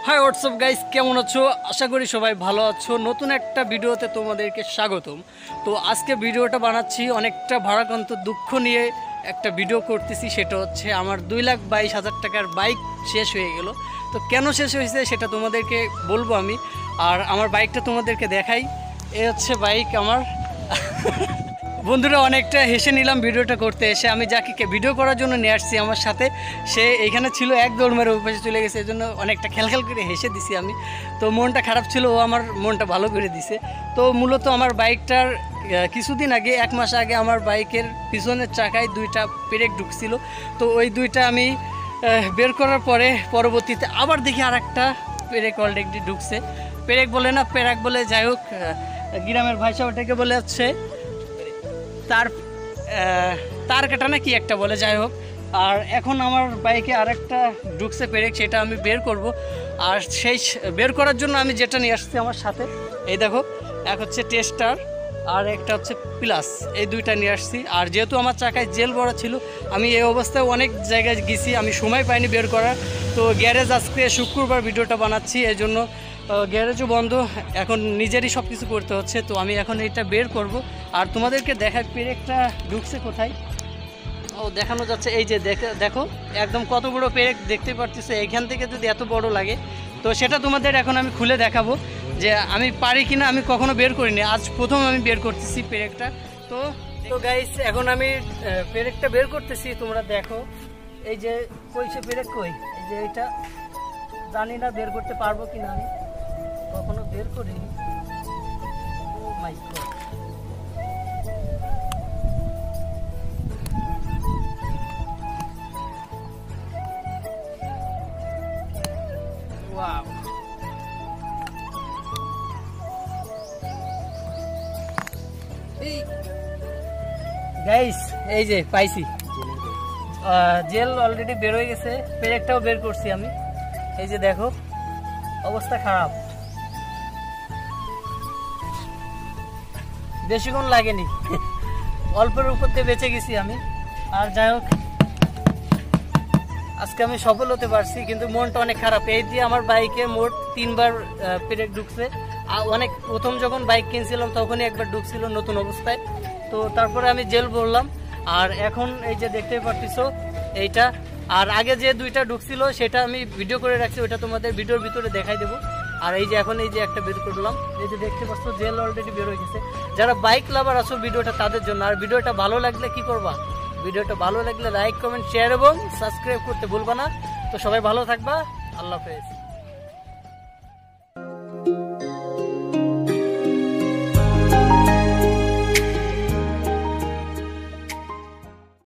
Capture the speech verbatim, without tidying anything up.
High WhatsApp guys, কেমন আছো? আশা করি সবাই ভালো আছো। নতুন একটা ভিডিওতে তোমাদেরকে স্বাগতম। তো আজকে ভিডিওটা বানাচ্ছি অনেকটা ভারাক্রান্ত দুঃখ নিয়ে একটা ভিডিও করতেছি। সেটা হচ্ছে আমার দুই লাখ বাইশ হাজার টাকার বাইক শেষ হয়ে গেল। তো কেন শেষ হয়েছে সেটা তোমাদেরকে বলবো আমি। আর আমার বাইকটা তোমাদেরকে দেখাই। এ হচ্ছে বাইক আমার। বন্ধুরা, অনেকটা হেসে নিলাম ভিডিওটা করতে এসে। আমি যাকে ভিডিও করার জন্য নিয়ে আসছি আমার সাথে, সে এইখানে ছিল, এক দৌড় মেরে ওই পাশে চলে গেছে। এই জন্য অনেকটা খেলখেল করে হেসে দিছি আমি। তো মনটা খারাপ ছিল, ও আমার মনটা ভালো করে দিছে। তো মূলত আমার বাইকটার কিছুদিন আগে, এক মাস আগে, আমার বাইকের পিছনের চাকায় দুইটা পেরেক ঢুকছিল। তো ওই দুইটা আমি বের করার পরে পরবর্তীতে আবার দেখি আর একটা পেরেক অলরেডি ঢুকছে। পেরেক বলে না, পেরাক বলে, যাই হোক, গ্রামের ভাষা ওটাকে বলে হচ্ছে তার তার কাটা না কি একটা বলে, যাই হোক। আর এখন আমার বাইকে আরেকটা ঢুকছে পেরেক, সেটা আমি বের করব। আর সেই বের করার জন্য আমি যেটা নিয়ে আসছি আমার সাথে, এই দেখো, এক হচ্ছে টেস্টার আর একটা হচ্ছে প্লাস, এই দুইটা নিয়ে আসছি। আর যেহেতু আমার চাকায় জেল ভরা ছিল, আমি এই অবস্থায় অনেক জায়গায় গেছি, আমি সময় পাইনি বের করার। তো গ্যারেজ আজকে শুক্রবার ভিডিওটা বানাচ্ছি, এই জন্য গ্যারেজও বন্ধ, এখন নিজেরই সব কিছু করতে হচ্ছে। তো আমি এখন এটা বের করব আর তোমাদেরকে দেখাই পেরেকটা ঢুকছে কোথায়। ও দেখানো যাচ্ছে, এই যে দেখো একদম কত বড় পেরেক দেখতে পারতেছে। এখান থেকে যদি এত বড় লাগে, তো সেটা তোমাদের এখন আমি খুলে দেখাবো যে আমি পারি কিনা। আমি কখনো বের করিনি, আজ প্রথম আমি বের করতেছি পেরেকটা। তো তো গাইস, এখন আমি পেরেকটা বের করতেছি, তোমরা দেখো। এই যে কইছে পেরেক কই, এই যে এটা জানি না বের করতে পারবো কিনা, আমি কখনো বের করিনি। ও মাই গড, ওয়াও, এই গাইস, এই যে পাইছি, জেল অলরেডি বের হয়ে গেছে। পেরেকটাও বের করছি আমি, এই যে দেখো, অবস্থা খারাপ, বেশিক্ষণ লাগেনি, অল্পের উপর দিয়ে বেঁচে গেছি আমি। আর যাই হোক, আজকে আমি সফল হতে পারছি, কিন্তু মনটা অনেক খারাপ। এই দিয়ে আমার বাইকে মোট তিনবার পেরেক ঢুকছে। আর অনেক প্রথম যখন বাইক কিনছিলাম তখনই একবার ঢুকছিল নতুন অবস্থায়। তো তারপরে আমি জেল ভরলাম। আর এখন এই যে দেখতে পারতেছো এইটা, আর আগে যে দুইটা ঢুকছিল সেটা আমি ভিডিও করে রাখছি, ওইটা তোমাদের ভিডিওর ভিতরে দেখাই দেবো। আর এই যে এখন এই যে একটা বের করলাম, এই যে দেখতে পাচ্ছ জেল অলরেডি বের হয়ে গেছে। যারা বাইক লাভার আছো, ভিডিওটা তাদের জন্য। আর ভিডিওটা ভালো লাগলে কি করবা, ভিডিওটা ভালো লাগলে লাইক, কমেন্ট, শেয়ার এবং সাবস্ক্রাইব করতে ভুলবা না। তো সবাই ভালো থাকবা, আল্লাহ হাফেজ।